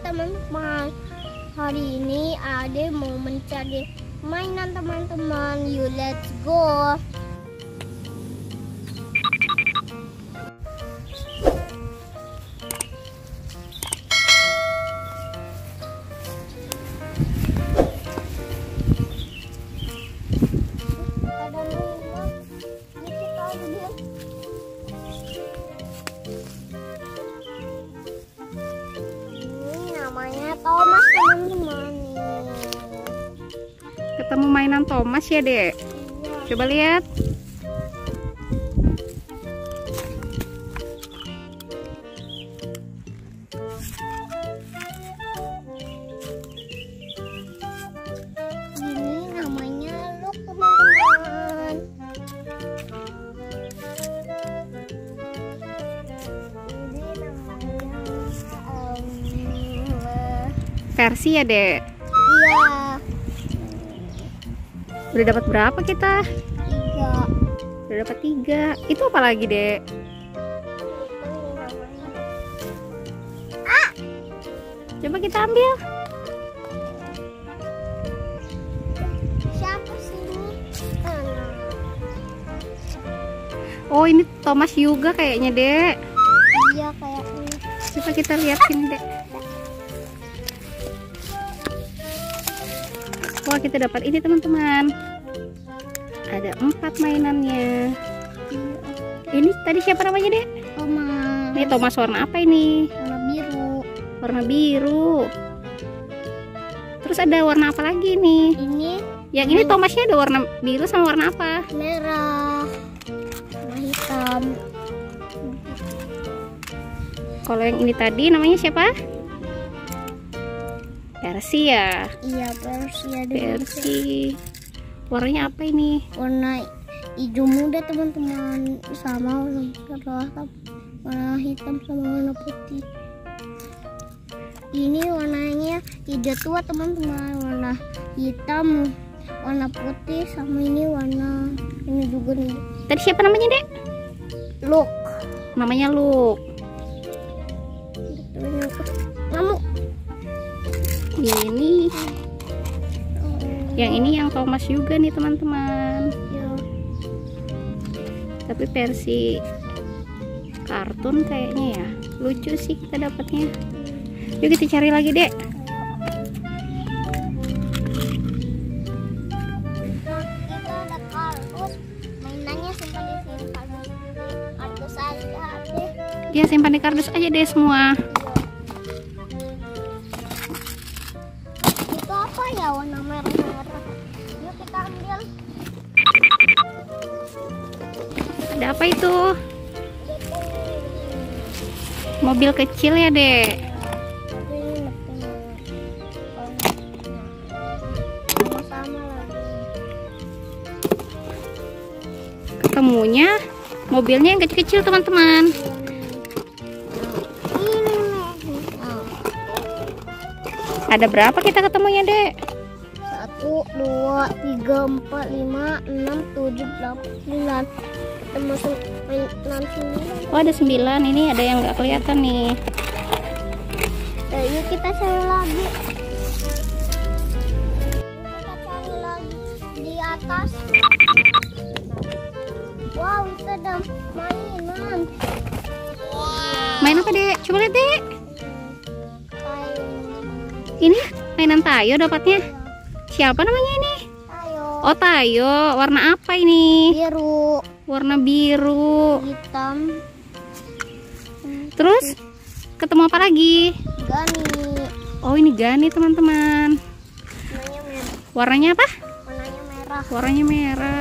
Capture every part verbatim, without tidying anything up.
teman-teman. Hari ini Ade mau mencari mainan teman-teman. Yuk, let's go. Thomas teman-teman. Ketemu mainan Thomas ya, Dek? Coba lihat. Ini namanya Luke teman-teman. Versi ya, Dek? Iya. Udah dapat berapa kita? Tiga. Udah dapat tiga. Itu apa lagi, Dek? Ah! Coba kita ambil. Siapa sih ini? Oh, ini Thomas juga kayaknya, Dek. Iya, kayaknya. Coba kita lihat sini, Dek. Wah, kita dapat ini teman-teman. Ada empat mainannya. Ini tadi siapa namanya, Dek? Thomas. Ini Thomas warna apa ini? Warna biru. Warna biru. Terus ada warna apa lagi nih? Ini Yang ini Thomasnya ada warna biru sama warna apa? merah. Warna hitam. Kalau yang ini tadi namanya siapa? Versi ya. Iya, versi ada Versi. Warnanya apa ini? warna hijau muda teman-teman, sama warna warna hitam sama warna putih. Ini warnanya hijau tua teman-teman, warna hitam, warna putih, sama ini warna ini juga nih. Tadi siapa namanya, Dek? Luke. Namanya Luke. Ngamuk. Ini yang ini yang Thomas juga nih teman-teman, Ya. tapi versi kartun kayaknya ya. Lucu sih kita dapatnya. Yuk kita cari lagi, Dek. Kita ada kardus, mainannya simpan di simpan kardus aja deh. Dia simpan di kardus aja deh semua. Itu apa ya, warna merah-merah? Yuk kita ambil. Ada apa itu? Mobil kecil ya, Dek? Sama-sama lagi. Ketemunya mobilnya yang kecil-kecil teman-teman. Ada berapa kita ketemunya, Dek? Satu, dua, tiga, empat, lima, enam, tujuh, delapan, sembilan. Kita masuk mainan sembilan. Oh, ada sembilan. Ini ada yang nggak kelihatan nih. Nah, yuk kita cari lagi. Kita cari lagi di atas. Wow, itu ada mainan. Main apa, Dek? Coba lihat, Dek. Kayu. Ini mainan Tayo dapatnya. Siapa namanya ini? Ayo. Oh, Tayo. Warna apa ini? Biru, Warna biru. hitam, Terus ketemu apa lagi? gani. Oh, ini Gani teman-teman. Warnanya merah. Warnanya apa? Warnanya merah. Warnanya merah.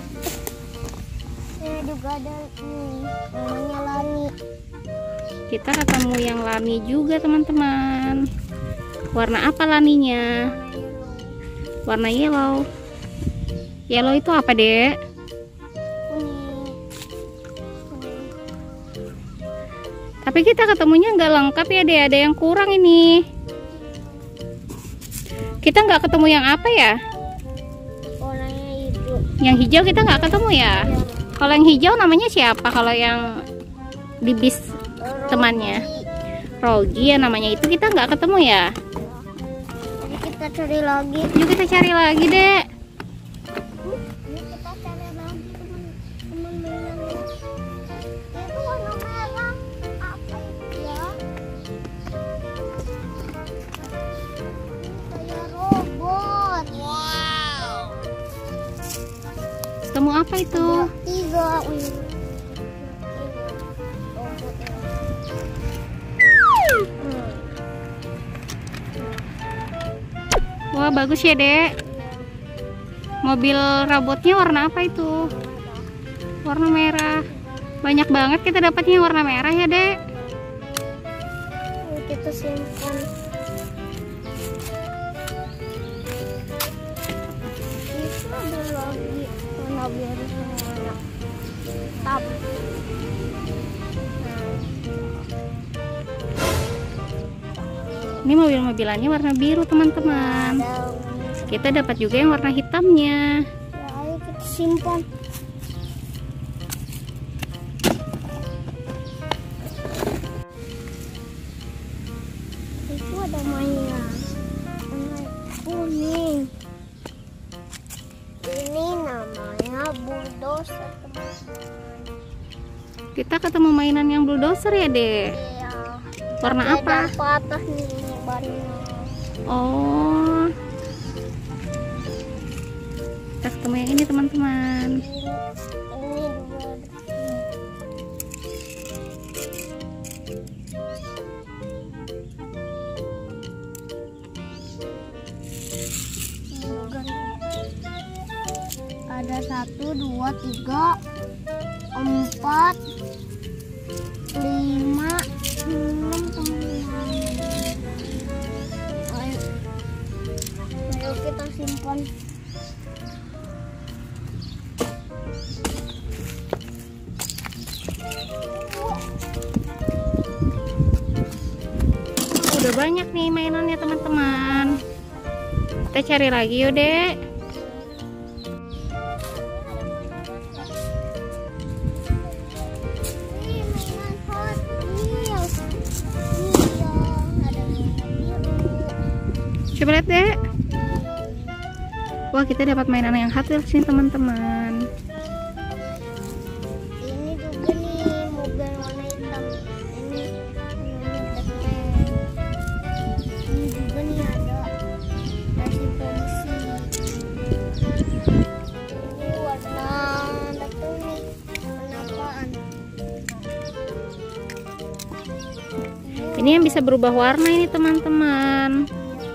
Ini juga ada nih. Warnanya Lani. Kita ketemu yang Lani juga teman-teman. Warna apa Laninya? Warna yellow. Yellow itu apa, Dek? Kuning. Tapi kita ketemunya nggak lengkap ya, Dek. Ada yang kurang ini. Kita nggak ketemu yang apa ya? Warnanya hijau. Yang hijau kita nggak ketemu ya? Kalau yang hijau namanya siapa? Kalau yang di bis temannya? Rogi ya namanya itu, kita nggak ketemu ya. Jadi kita cari lagi. Yuk kita cari lagi, Dek. Yuk kita cari lagi teman-teman mainannya. Itu warna merah. Apa itu ya? Kayak robot. Wow. Ketemu apa itu? Tiga. Wih. Wah, bagus ya, Dek. Mobil robotnya warna apa itu? Warna merah. Banyak banget kita dapatnya warna merah ya, Dek. Kita simpan. Itu ada lagi warna biru sama warna hitam. Ini mobil-mobilannya warna biru, teman-teman. Kita dapat juga yang warna hitamnya. Ya, ayo kita simpan. Itu ada mainan warna kuning. Ini namanya bulldozer, teman-teman. Kita ketemu mainan yang bulldozer ya, Dek. Iya. Warna Ada apa? patah nih bannya. Oh. Kita ketemu yang ini, teman-teman. Ini dua. Ada satu, dua, tiga, empat, lima, enam, teman-teman. Ayo, ayo kita simpan. Udah banyak nih mainannya, teman-teman. Kita cari lagi yuk, Dek. Ini mainan Hot Wheels. Iya, ada mainan biru. Coba lihat, Dek. Wah, kita dapat mainan yang Hot Wheels nih, teman-teman. Ini juga nih mobil warna hitam. Ini namanya Batman. Ini juga nih ada nasi polisi. Ini warna nggak tahu nih warna apaan. Ini yang bisa berubah warna ini, teman-teman.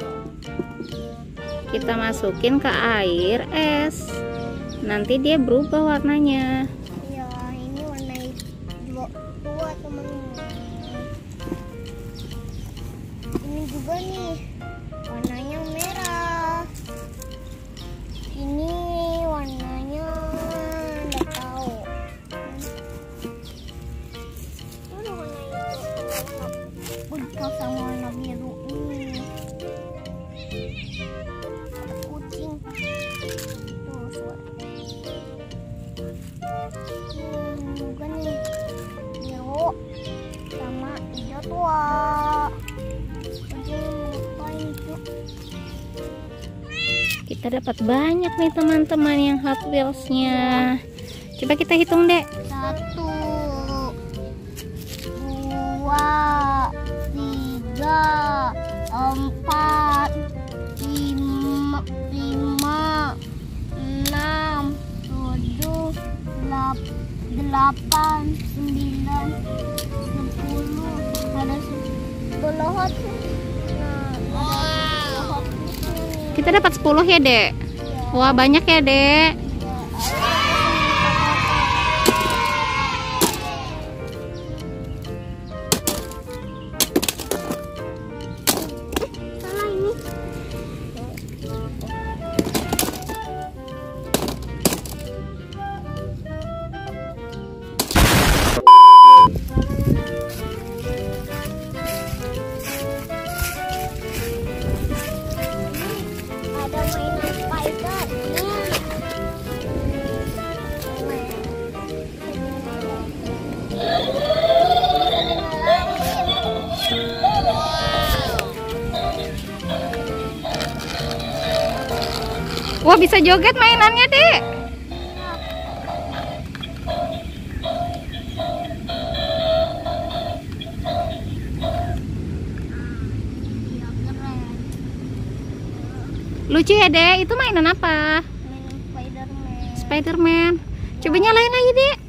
Kita masukin ke air es. Nanti dia berubah warnanya. Ya, ini warna dua, dua teman-teman. Ini juga nih warnanya merah. Ini warnanya nggak tahu. Ini warna itu putih sama warna biru. Ini ada kucing. Tuh, suara. Hmm, juga nih biru sama hijau tua. Jadi ngapain itu? Kita dapat banyak nih, teman-teman, yang Hot Wheels-nya. Coba kita hitung, Dek. Satu, dua, tiga, empat, lima, lima, enam, tujuh, delapan, sembilan, sepuluh. Ada sepuluh hot. Nah, ada hot nih. Kita dapat sepuluh ya, Dek. Wah, banyak ya, Dek. Salah ini. Ada mainan spider. Nih. Wah, bisa joget mainannya, Dek. Iya, keren. Lucu ya, Dek. Itu mainan apa? Mainan Spiderman. Spiderman. Coba nyalain lagi, Dek.